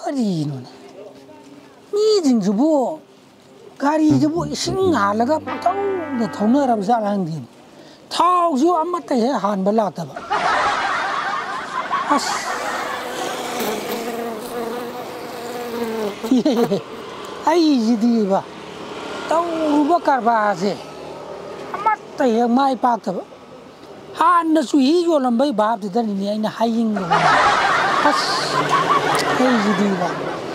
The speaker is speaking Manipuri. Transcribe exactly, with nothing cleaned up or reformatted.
ꯀꯔꯤꯅꯣꯅꯦ ꯃꯤꯁꯤꯡꯁꯤꯕꯨ ꯒꯥꯔꯤꯁꯤꯕꯨ ꯏꯁꯤꯡ ꯍꯥꯜꯂꯒ ꯄꯪꯊꯧꯗ ꯊꯧꯅꯔꯕ ꯖꯥꯠꯂ ꯈꯪꯗꯦꯅꯦ ꯊꯥꯎꯁꯨ ꯑꯃꯠꯇ ꯍꯦꯛ ꯍꯥꯟꯕ ꯂꯥꯛꯇꯕ ꯑꯁ ꯑꯩꯁꯤꯗꯤꯕ ꯇꯧꯔꯨꯕ ꯀꯔꯕꯥꯔꯁꯦ ꯑꯃꯠꯇ ꯍꯦꯛ ꯃꯥꯏ ꯄꯥꯛꯇꯕ ꯍꯥꯟꯅꯁꯨ ꯍꯤ ꯌꯣꯜꯂꯝꯕꯩ ꯚꯥꯕꯇꯨꯗꯅꯤꯅꯦ ꯑꯩꯅ ꯍꯥꯏꯅꯤꯡꯕ ꯑꯁ ꯑꯩꯁꯤꯗꯤꯕ